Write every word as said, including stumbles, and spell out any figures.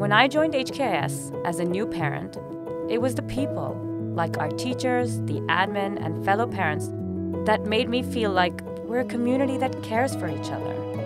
When I joined H K I S as a new parent, it was the people, like our teachers, the admin, and fellow parents, that made me feel like we're a community that cares for each other.